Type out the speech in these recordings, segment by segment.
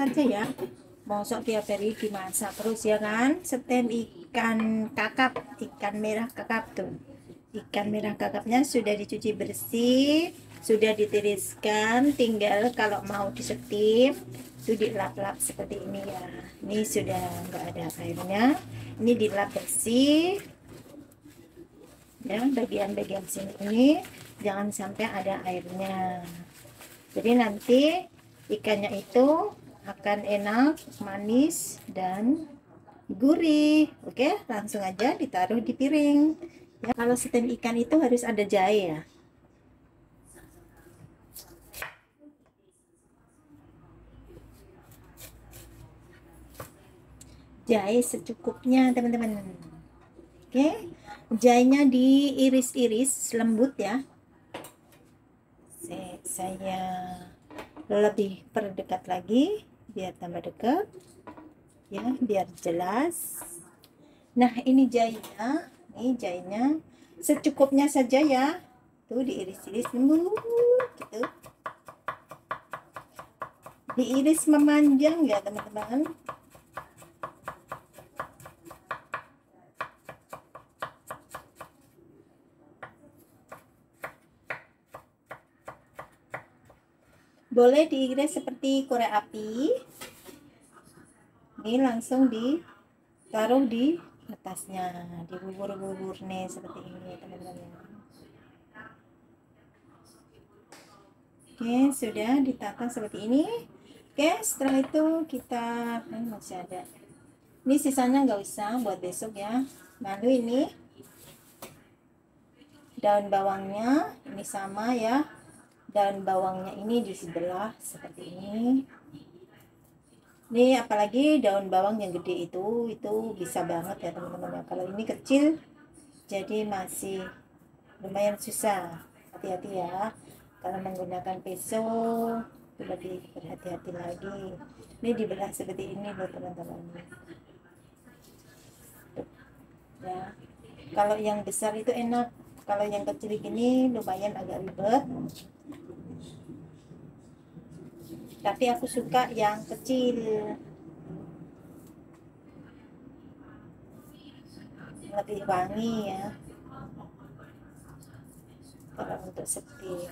saja ya. Mosok tiap hari dimasak terus ya kan. Setem ikan kakap, ikan merah kakap tuh. Ikan merah kakapnya sudah dicuci bersih, sudah ditiriskan, tinggal kalau mau disetim itu dilap-lap seperti ini ya. Ini sudah enggak ada airnya. Ini dilap bersih. Ya, bagian-bagian sini ini jangan sampai ada airnya. Jadi nanti ikannya itu akan enak, manis, dan gurih. Oke, langsung aja ditaruh di piring. Ya, kalau setem ikan itu harus ada jahe ya. Jahe secukupnya, teman-teman. Oke, jahenya diiris-iris lembut ya. Saya lebih perdekat lagi biar tambah dekat ya, biar jelas. Nah, ini jahenya secukupnya saja ya, tuh diiris-iris lembut gitu, diiris memanjang ya teman-teman. Boleh diiris seperti korek api. Ini langsung ditaruh di atasnya, di bubur-bubur nih seperti ini teman-teman. Oke, sudah ditata seperti ini. Oke, setelah itu kita masih ada. Ini sisanya nggak usah buat besok ya. Lalu ini daun bawangnya ini sama ya. Daun bawangnya ini di sebelah seperti ini. Ini apalagi daun bawang yang gede itu bisa banget ya teman-teman ya. Kalau ini kecil jadi masih lumayan susah. Hati-hati ya kalau menggunakan pisau, lebih berhati-hati lagi. Ini dibelah seperti ini loh teman-teman ya. Kalau yang besar itu enak, kalau yang kecil gini lumayan agak ribet, tapi aku suka yang kecil, lebih wangi ya kalau untuk setim.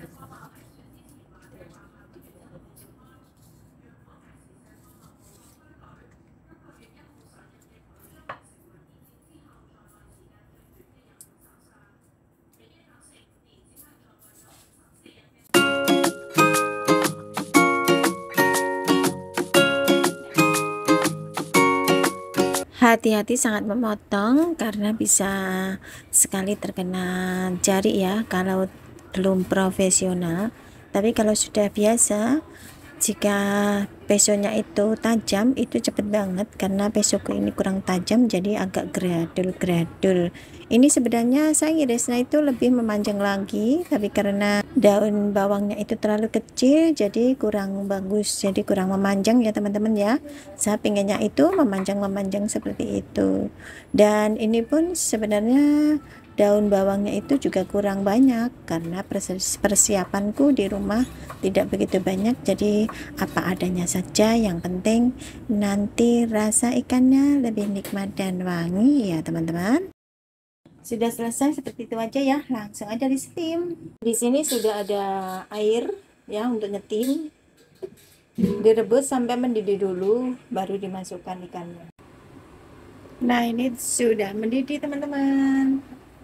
Hati-hati sangat memotong karena bisa sekali terkena jari ya kalau belum profesional. Tapi kalau sudah biasa, jika pesonya itu tajam itu cepet banget, karena pesoku ini kurang tajam jadi agak gradul. Ini sebenarnya saya irisnya itu lebih memanjang lagi, tapi karena daun bawangnya itu terlalu kecil jadi kurang bagus, jadi kurang memanjang ya teman-teman ya. Saya pengennya itu memanjang seperti itu. Dan ini pun sebenarnya daun bawangnya itu juga kurang banyak karena persiapanku di rumah tidak begitu banyak, jadi apa adanya saja. Yang penting nanti rasa ikannya lebih nikmat dan wangi ya teman-teman. Sudah selesai seperti itu aja ya, langsung aja di steam. Di sini sudah ada air ya untuk nyetim, direbus sampai mendidih dulu baru dimasukkan ikannya. Nah, ini sudah mendidih teman-teman.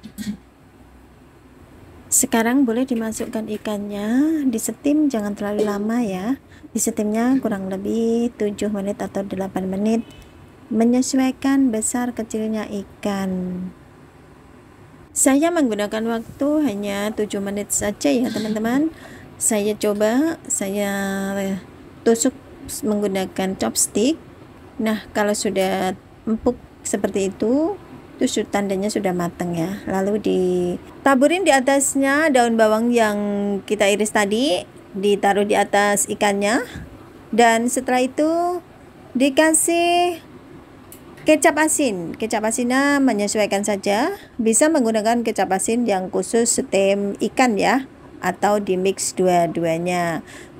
Sekarang boleh dimasukkan ikannya, di steam jangan terlalu lama ya. Di steamnya kurang lebih 7 menit atau 8 menit, menyesuaikan besar kecilnya ikan. Saya menggunakan waktu hanya 7 menit saja ya teman-teman. Saya coba, saya tusuk menggunakan chopstick. Nah, kalau sudah empuk seperti itu tandanya sudah matang ya. Lalu ditaburin di atasnya daun bawang yang kita iris tadi, ditaruh di atas ikannya, dan setelah itu dikasih kecap asin. Kecap asinnya menyesuaikan saja, bisa menggunakan kecap asin yang khusus setem ikan ya, atau di mix dua-duanya.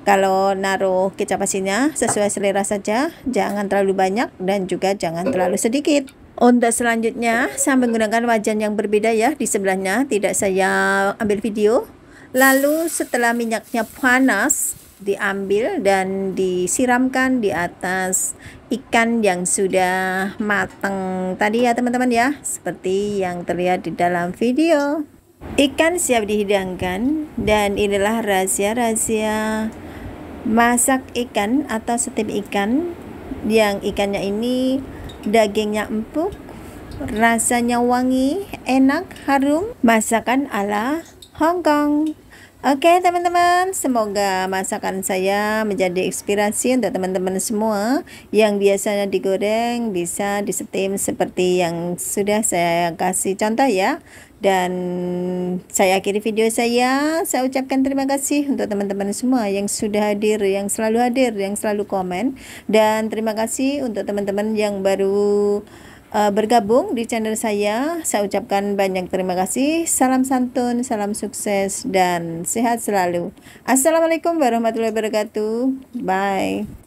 Kalau naruh kecap asinnya sesuai selera saja, jangan terlalu banyak dan juga jangan terlalu sedikit. Untuk selanjutnya, saya menggunakan wajan yang berbeda ya. Di sebelahnya tidak saya ambil video. Lalu setelah minyaknya panas, diambil dan disiramkan di atas ikan yang sudah matang tadi ya teman-teman ya, seperti yang terlihat di dalam video. Ikan siap dihidangkan dan inilah rahasia-rahasia masak ikan atau setip ikan, yang ikannya ini dagingnya empuk, rasanya wangi, enak, harum, masakan ala Hongkong. Oke teman-teman, semoga masakan saya menjadi inspirasi untuk teman-teman semua yang biasanya digoreng bisa disetim seperti yang sudah saya kasih contoh ya. Dan saya akhiri video saya ucapkan terima kasih untuk teman-teman semua yang sudah hadir, yang selalu komen, dan terima kasih untuk teman-teman yang baru bergabung di channel saya ucapkan banyak terima kasih. Salam santun, salam sukses, dan sehat selalu. Assalamualaikum warahmatullahi wabarakatuh. Bye.